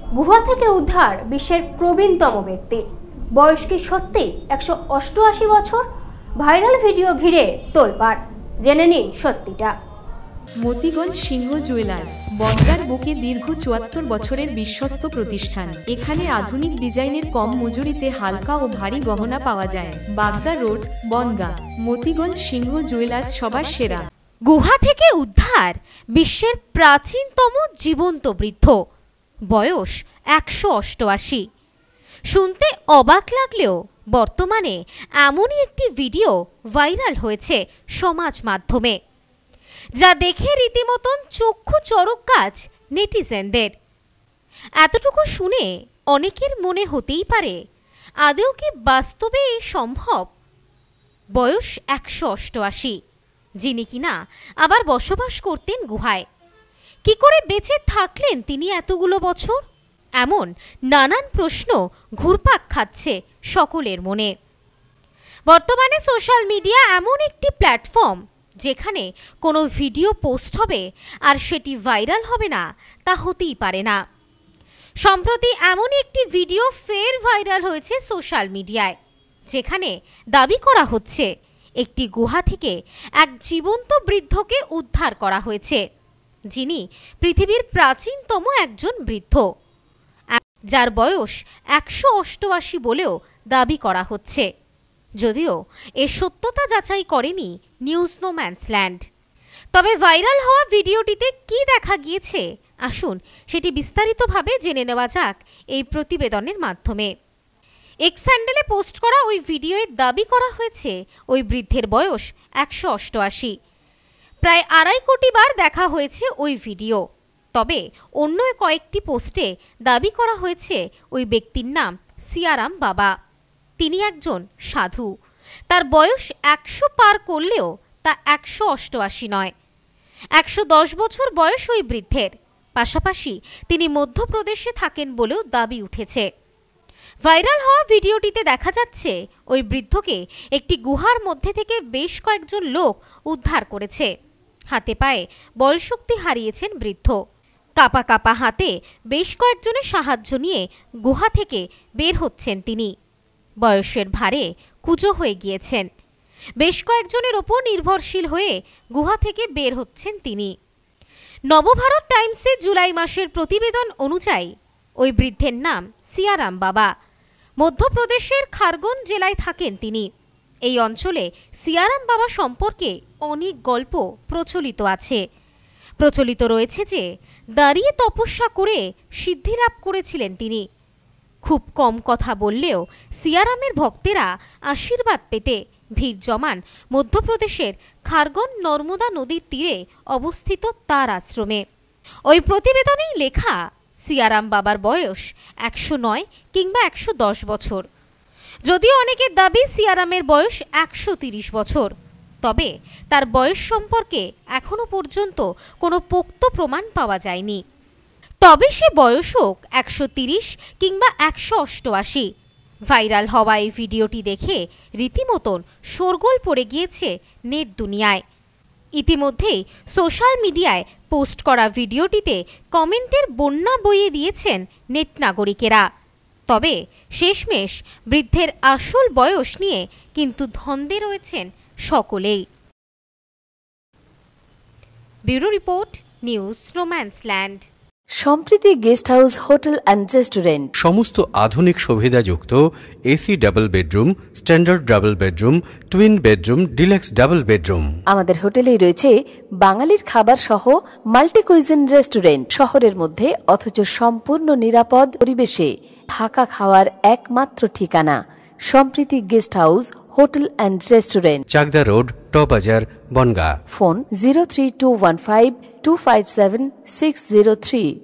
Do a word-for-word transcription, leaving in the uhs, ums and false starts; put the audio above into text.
গুহা থেকে উদ্ধার বিশ্বের প্রবীণতম ব্যক্তি। বয়স কি সত্যি একশো অষ্টআশি বছর? ভাইরাল ভিডিও ঘিরে তোলপাড়, জেনে নিন সত্যিটা। মতিগঞ্জ সিংহ জুয়েলার্স বনগাঁর বুকে দীর্ঘ চুয়াত্তর বছরের বিশ্বস্ত প্রতিষ্ঠান। এখানে আধুনিক ডিজাইনের কম মজুরিতে হালকা ও ভারী গহনা পাওয়া যায়। বাগদা রোড, বনগাঁ। মতিগঞ্জ সিংহ জুয়েলার্স সবার সেরা। গুহা থেকে উদ্ধার বিশ্বের প্রাচীনতম জীবন্ত বৃদ্ধ, বয়স একশো অষ্টআশি। শুনতে অবাক লাগলেও বর্তমানে এমনই একটি ভিডিও ভাইরাল হয়েছে সমাজ মাধ্যমে, যা দেখে রীতিমতন চক্ষু চড়ক গাছ নেটিজেনদের। এতটুকু শুনে অনেকের মনে হতেই পারে, আদৌ কি বাস্তবে সম্ভব? বয়স একশো অষ্টআশি, যিনি কিনা আবার বসবাস করতেন গুহায়। কি করে বেঁচে থাকলেন তিনি এতগুলো বছর? এমন নানান প্রশ্ন ঘুরপাক খাচ্ছে সকলের মনে। বর্তমানে সোশ্যাল মিডিয়া এমন একটি প্ল্যাটফর্ম, যেখানে কোনো ভিডিও পোস্ট হবে আর সেটি ভাইরাল হবে না, তা হতেই পারে না। সম্প্রতি এমন একটি ভিডিও ফের ভাইরাল হয়েছে সোশ্যাল মিডিয়ায়, যেখানে দাবি করা হচ্ছে একটি গুহা থেকে এক জীবন্ত বৃদ্ধকে উদ্ধার করা হয়েছে, যিনি পৃথিবীর প্রাচীনতম একজন বৃদ্ধ, যার বয়স একশো অষ্টআশি বলেও দাবি করা হচ্ছে। যদিও এর সত্যতা যাচাই করেনি নিউজ নোম্যান্সল্যান্ড। তবে ভাইরাল হওয়া ভিডিওটিতে কি দেখা গিয়েছে, আসুন সেটি বিস্তারিতভাবে জেনে নেওয়া যাক এই প্রতিবেদনের মাধ্যমে। এক্স হ্যান্ডেলে পোস্ট করা ওই ভিডিওয়ে দাবি করা হয়েছে ওই বৃদ্ধের বয়স একশো অষ্টআশি। প্রায় আড়াই কোটি বার দেখা হয়েছে ওই ভিডিও। তবে অন্য কয়েকটি পোস্টে দাবি করা হয়েছে ওই ব্যক্তির নাম সিয়ারাম বাবা। তিনি একজন সাধু। তার বয়স একশো পার করলেও তা একশো অষ্টআশি নয়। একশো দশ বছর বয়স ওই বৃদ্ধের। পাশাপাশি তিনি মধ্যপ্রদেশে থাকেন বলেও দাবি উঠেছে। ভাইরাল হওয়া ভিডিওটিতে দেখা যাচ্ছে ওই বৃদ্ধকে একটি গুহার মধ্যে থেকে বেশ কয়েকজন লোক উদ্ধার করেছে। হাতে পায়ে বলশক্তি হারিয়েছেন বৃদ্ধ। কাপা কাপা হাতে বেশ কয়েকজনের সাহায্য নিয়ে গুহা থেকে বের হচ্ছেন তিনি। বয়সের ভারে কুঁজো হয়ে গিয়েছেন। বেশ কয়েকজনের ওপর নির্ভরশীল হয়ে গুহা থেকে বের হচ্ছেন তিনি। নবভারত টাইমসে জুলাই মাসের প্রতিবেদন অনুযায়ী ওই বৃদ্ধের নাম সিয়ারাম বাবা। মধ্যপ্রদেশের খারগন জেলায় থাকেন তিনি। এই অঞ্চলে সিয়ারাম বাবা সম্পর্কে অনেক গল্প প্রচলিত আছে। প্রচলিত রয়েছে যে দাঁড়িয়ে তপস্যা করে সিদ্ধি লাভ করেছিলেন তিনি। খুব কম কথা বললেও সিয়ারামের ভক্তেরা আশীর্বাদ পেতে ভিড় জমান মধ্যপ্রদেশের খারগন নর্মদা নদীর তীরে অবস্থিত তার আশ্রমে। ওই প্রতিবেদনেই লেখা, সিয়ারাম বাবার বয়স একশো নয় কিংবা একশো দশ বছর। যদিও অনেকের দাবি সিয়ারামের বয়স একশো তিরিশ বছর, তবে তার বয়স সম্পর্কে এখনো পর্যন্ত কোনো পোক্ত প্রমাণ পাওয়া যায়নি। তবে সে বয়স হোক একশো তিরিশ কিংবা একশো অষ্টআশি, ভাইরাল হওয়া এই ভিডিওটি দেখে রীতিমতন শোরগোল পড়ে গিয়েছে নেট দুনিয়ায়। ইতিমধ্যেই সোশ্যাল মিডিয়ায় পোস্ট করা ভিডিওটিতে কমেন্টের বন্যা বইয়ে দিয়েছেন নেট নাগরিকেরা। তবে শেষমেশ বৃদ্ধের আসল বয়স নিয়ে কিন্তু ধন্দে রয়েছেন সকলেই। Bureau report, news no man's land. Sampriti guest house hotel and restaurant. সমস্ত আধুনিক সুবিধাযুক্ত AC double bedroom, standard double bedroom, twin bedroom, deluxe double bedroom. আমাদের হোটেলেই রয়েছে বাঙালির খাবার সহ মাল্টি কুইজিন রেস্টুরেন্ট। শহরের মধ্যে অথচ সম্পূর্ণ নিরাপদ পরিবেশে থাকা খাওয়ার একমাত্র ঠিকানা Sampriti guest house hotel and restaurant, Chakdah road, টবাজার, Bongaon. Phone zero three two one five two five seven six zero three.